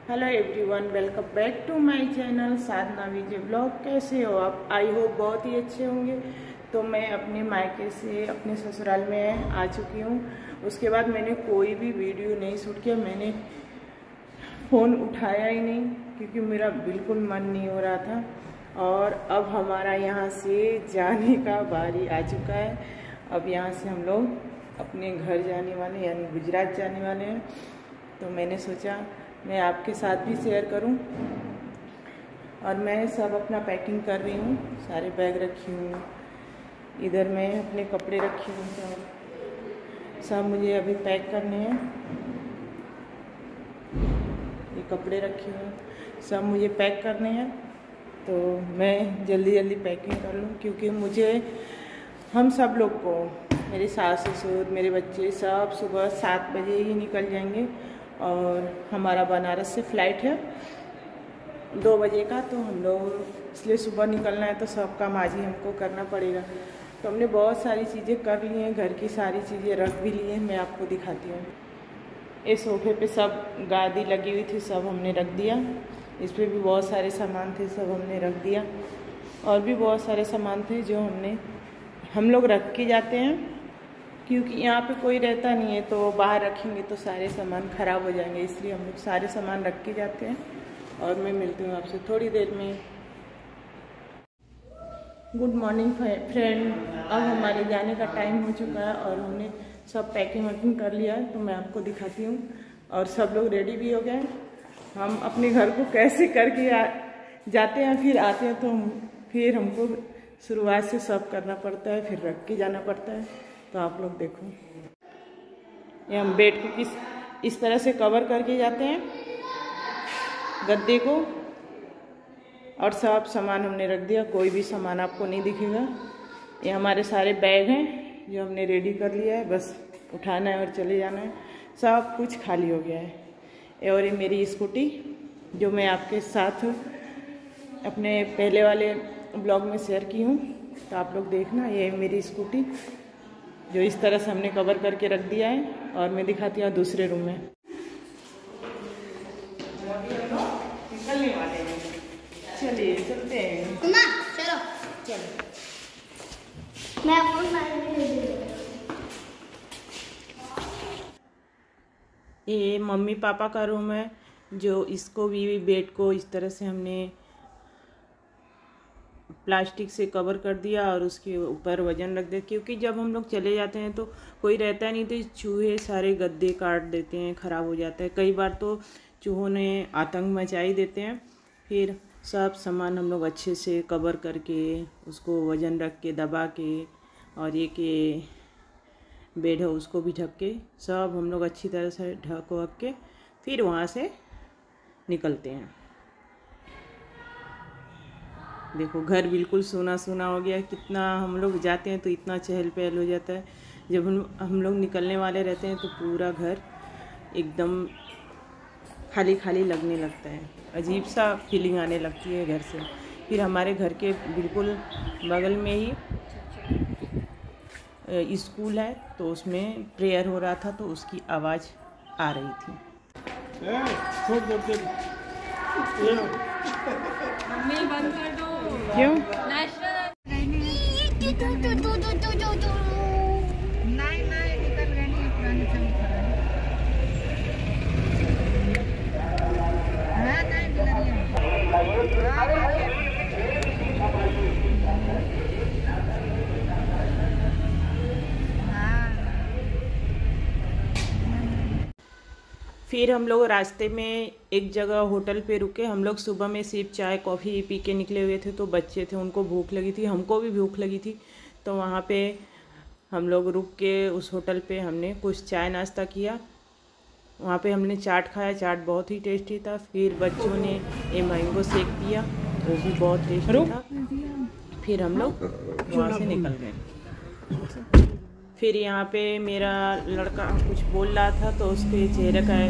Hello everyone, welcome back to my channel Sadhana Vijay blog. कैसे हो आप? आई होप बहुत ही अच्छे होंगे। तो मैं अपने मायके से अपने ससुराल में आ चुकी हूँ। उसके बाद मैंने कोई भी वीडियो नहीं शूट किया। मैंने फ़ोन उठाया ही नहीं क्योंकि मेरा बिल्कुल मन नहीं हो रहा था। और अब हमारा यहाँ से जाने का बारी आ चुका है। अब यहाँ से हम लोग अपने घर जाने वाले यानी गुजरात जाने वाले हैं। तो मैंने सोचा मैं आपके साथ भी शेयर करूं। और मैं सब अपना पैकिंग कर रही हूँ। सारे बैग रखी हूँ, इधर मैं अपने कपड़े रखी हूँ, सब मुझे अभी पैक करने हैं। ये कपड़े रखी हूँ, सब मुझे पैक करने हैं। तो मैं जल्दी जल्दी पैकिंग कर लूँ क्योंकि मुझे हम सब लोग को, मेरे सास ससुर, मेरे बच्चे सब सुबह 7 बजे ही निकल जाएंगे। और हमारा बनारस से फ़्लाइट है 2 बजे का। तो हम लोग इसलिए सुबह निकलना है, तो सब काम आज ही हमको करना पड़ेगा। तो हमने बहुत सारी चीज़ें कर ली हैं, घर की सारी चीज़ें रख भी ली हैं। मैं आपको दिखाती हूँ। इस सोफे पे सब गादी लगी हुई थी, सब हमने रख दिया। इस पर भी बहुत सारे सामान थे, सब हमने रख दिया। और भी बहुत सारे सामान थे जो हम लोग रख के जाते हैं क्योंकि यहाँ पे कोई रहता नहीं है। तो बाहर रखेंगे तो सारे सामान ख़राब हो जाएंगे, इसलिए हम लोग सारे सामान रख के जाते हैं। और मैं मिलती हूँ आपसे थोड़ी देर में। Good morning friend. अब हमारे जाने का टाइम हो चुका है और हमने सब पैकिंग वैकिंग कर लिया है। तो मैं आपको दिखाती हूँ। और सब लोग रेडी भी हो गए। हम अपने घर को कैसे करके जाते हैं, फिर आते हैं, तो फिर हमको शुरुआत से सब करना पड़ता है, फिर रख के जाना पड़ता है। तो आप लोग देखो, ये हम बेड को इस तरह से कवर करके जाते हैं, गद्दे को। और सब सामान हमने रख दिया, कोई भी सामान आपको नहीं दिखेगा। ये हमारे सारे बैग हैं जो हमने रेडी कर लिया है, बस उठाना है और चले जाना है। सब कुछ खाली हो गया है। और ये मेरी स्कूटी जो मैं आपके साथ अपने पहले वाले ब्लॉग में शेयर की हूँ, तो आप लोग देखना। ये मेरी स्कूटी जो इस तरह से हमने कवर करके रख दिया है। और मैं दिखाती हूँ दूसरे रूम में। निकलने वाले हैं, चलिए चलते हैं। चलो चलो। मैं आपको ये मम्मी पापा का रूम है, जो इसको भी बेड को इस तरह से हमने प्लास्टिक से कवर कर दिया और उसके ऊपर वजन रख दिया। क्योंकि जब हम लोग चले जाते हैं तो कोई रहता नहीं, तो चूहे सारे गद्दे काट देते हैं, ख़राब हो जाता है। कई बार तो चूहों ने आतंक मचा ही देते हैं। फिर सब सामान हम लोग अच्छे से कवर करके, उसको वजन रख के, दबा के, और ये कि बेड है उसको भी ढक के, सब हम लोग अच्छी तरह से ढक वक के फिर वहाँ से निकलते हैं। देखो घर बिल्कुल सूना सूना हो गया। कितना हम लोग जाते हैं तो इतना चहल पहल हो जाता है। जब हम लोग निकलने वाले रहते हैं तो पूरा घर एकदम खाली खाली लगने लगता है, अजीब सा फीलिंग आने लगती है घर से। फिर हमारे घर के बिल्कुल बगल में ही स्कूल है, तो उसमें प्रेयर हो रहा था, तो उसकी आवाज़ आ रही थी। मम्मी बंद कर दो। क्यों? फिर हम लोग रास्ते में एक जगह होटल पे रुके। हम लोग सुबह में सिर्फ चाय कॉफ़ी पी के निकले हुए थे। तो बच्चे थे, उनको भूख लगी थी, हमको भी भूख लगी थी। तो वहाँ पे हम लोग रुक के उस होटल पे हमने कुछ चाय नाश्ता किया। वहाँ पे हमने चाट खाया, चाट बहुत ही टेस्टी था। फिर बच्चों ने ये मैंगो शेक पिया, वो भी बहुत टेस्टी था। फिर हम लोग वहाँ से निकल गए। फिर यहाँ पे मेरा लड़का कुछ बोल रहा था, तो उसके चेहरे का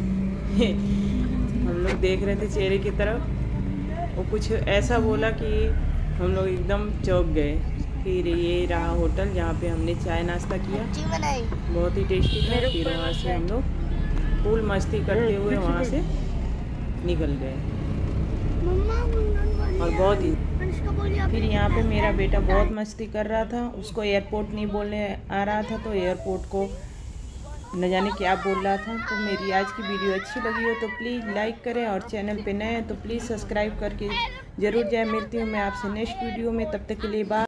हम लोग देख रहे थे चेहरे की तरफ। वो कुछ ऐसा बोला कि हम लोग एकदम चौंक गए। फिर ये रहा होटल जहाँ पे हमने चाय नाश्ता किया, बहुत ही टेस्टी था। फिर वहाँ से हम लोग फुल मस्ती करते हुए वहाँ से निकल गए मम्मा और बहुत ही। अनुष्का बोली आप फिर यहाँ पे मेरा बेटा बहुत मस्ती कर रहा था, उसको एयरपोर्ट नहीं बोलने आ रहा था तो एयरपोर्ट को न जाने क्या बोल रहा था। तो मेरी आज की वीडियो अच्छी लगी हो तो प्लीज़ लाइक करें और चैनल पे नए हैं तो प्लीज़ सब्सक्राइब करके ज़रूर जाए। मिलती हूँ मैं आपसे नेक्स्ट वीडियो में, तब तक के लिए बाय।